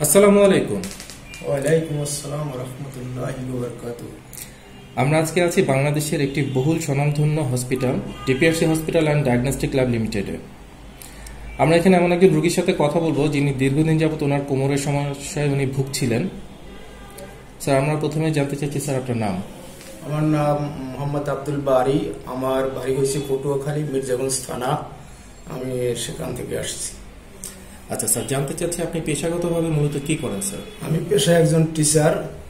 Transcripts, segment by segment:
আসসালামু আলাইকুম। ওয়ালাইকুম আসসালাম ওয়া রাহমাতুল্লাহি ওয়া বারাকাতুহু। আমরা আজকে আছি বাংলাদেশের একটি বহুল স্বনামধন্য hospital DPRC hospital and diagnostic lab লিমিটেডে। আমরা এখানে এমন একজন রোগীর সাথে কথা বলবো যিনি দীর্ঘদিন যাবত ওনার কোমরের সমস্যায় উনি ভুগছিলেন। স্যার, আমরা প্রথমে জানতে চাচ্ছি স্যার আপনার নাম। আমার নাম মোহাম্মদ আব্দুল বারি। আমার বাড়ি হয়েছে পটুয়াখালী, মির্জাগঞ্জ থানা। আমি সেখান থেকে আসছি। আচ্ছা স্যার, জানতে চাচ্ছি আপনি পেশাগতভাবে মূলত কি করেন স্যার? আমি পেশায় একজন টিচার,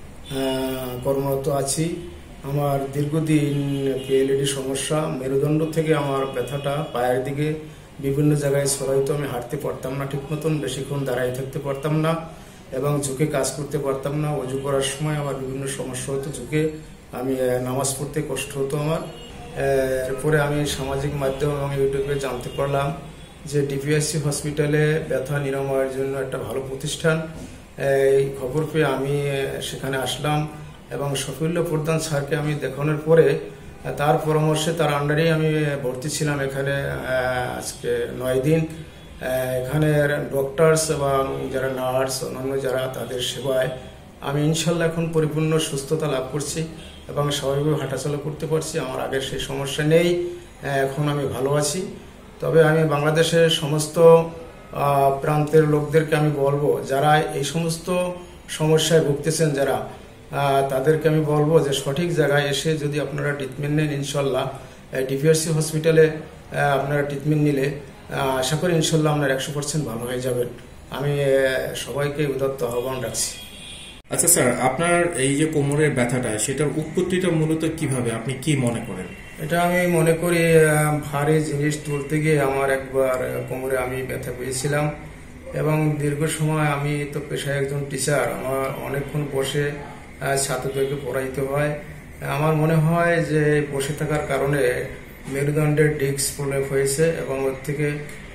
কর্মরত আছি। আমার দীর্ঘদিন পিএলএডি সমস্যা, মেরুদণ্ড থেকে আমার ব্যথাটা পায়ের দিকে বিভিন্ন জায়গায় ছড়াইতো। আমি হাঁটতে পারতাম না ঠিক মতন, বেশিক্ষণ দাঁড়াই থাকতে পারতাম না এবং ঝুঁকে কাজ করতে পারতাম না। অজু করার সময় আমার বিভিন্ন সমস্যা হতো, ঝুঁকে আমি নামাজ পড়তে কষ্ট হতো আমার। এরপরে আমি সামাজিক মাধ্যম এবং ইউটিউবে জানতে পারলাম যে ডিপিআরসি হসপিটালে ব্যথা নিরাময়ের জন্য একটা ভালো প্রতিষ্ঠান। এই খবর পেয়ে আমি সেখানে আসলাম এবং শফিউল্লাহ প্রধান স্যারকে আমি দেখানোর পরে তার পরামর্শে, তার আন্ডারেই আমি ভর্তি ছিলাম এখানে আজকে 9 দিন। এখানের ডক্টরস এবং যারা নার্স, অন্যান্য যারা, তাদের সেবায় আমি ইনশাল্লাহ এখন পরিপূর্ণ সুস্থতা লাভ করছি এবং স্বাভাবিকভাবে হাঁটাচলা করতে পারছি। আমার আগের সেই সমস্যা নেই, এখন আমি ভালো আছি। তবে আমি বাংলাদেশের সমস্ত প্রান্তের লোকদেরকে আমি বলবো, যারা এই সমস্ত সমস্যায় ভুগতেছেন, যারা তাদেরকে আমি বলবো যে সঠিক জায়গায় এসে যদি আপনারা ট্রিটমেন্ট নেন, ইনশাল্লাহ ডিপিআরসি হসপিটালে আপনারা ট্রিটমেন্ট নিলে আশা করি ইনশাল্লাহ আপনার 100% ভালো হয়ে যাবেন। আমি সবাইকে উদাত্ত আহ্বান রাখছি। আচ্ছা স্যার, আপনার এই যে কোমরের ব্যথাটা, সেটার উৎপত্তিটা মূলত কিভাবে, আপনি কি মনে করেন? এটা আমি মনে করি ভারী জিনিস তুলতে গিয়ে আমার একবার কোমরে আমি ব্যথা পেয়েছিলাম এবং দীর্ঘ সময়, আমি তো পেশায় একজন টিচার, আমার অনেকক্ষণ বসে ছাত্রদেরকে পড়াইতে হয়। আমার মনে হয় যে বসে থাকার কারণে মেরুদণ্ডের ডিস্ক প্রবলেম হয়েছে এবং ওর থেকে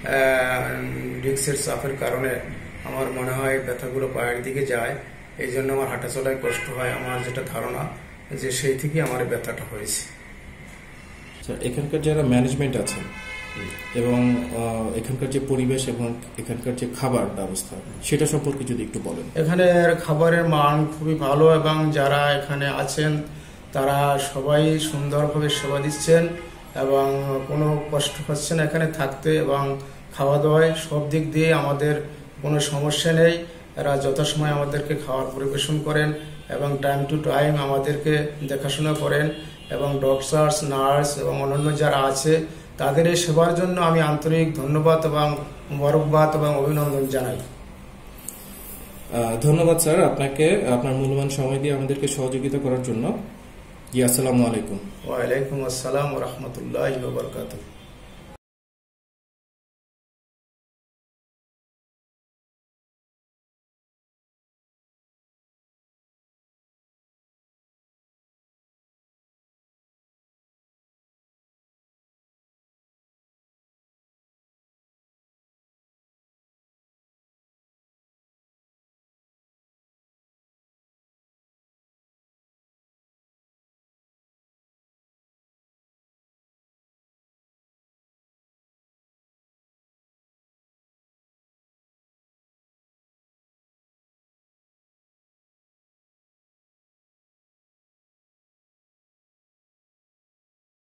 ডিস্কের চাপের কারণে আমার মনে হয় ব্যথাগুলো পায়ের দিকে যায়। এই জন্য আমার হাঁটা চলায় কষ্ট হয়। আমার যেটা ধারণা যে সেই থেকে আমার ব্যথাটা হয়েছে। এখানকার যারা ম্যানেজমেন্ট আছেন এবং এখানকার যে পরিবেশ এবং এখানকার যে খাবার ব্যবস্থা, সেটা সম্পর্কে যদি একটু বলেন। এখানের খাবারের মান খুবই ভালো এবং যারা এখানে আছেন তারা সবাই সুন্দরভাবে সেবা দিচ্ছেন এবং কোনো কষ্ট হচ্ছে না এখানে থাকতে এবং খাওয়া দাওয়ায়। সব দিক দিয়ে আমাদের কোনো সমস্যা নেই। এরা যথাসময় আমাদেরকে খাবার পরিবেশন করেন এবং টাইম টু টাইম আমাদেরকে দেখাশোনা করেন এবং ডক্টরস, নার্স এবং অন্যান্য যারা আছে তাদের এই সেবার জন্য আমি আন্তরিক ধন্যবাদ এবং মোবারকবাদ এবং অভিনন্দন জানাই। ধন্যবাদ স্যার আপনাকে, আপনার মূল্যবান সময় দিয়ে আমাদেরকে সহযোগিতা করার জন্য। জি, আসসালামু আলাইকুম। ওয়ালাইকুম আসসালাম ওয়া রাহমাতুল্লাহি ওয়া বারাকাতুহু।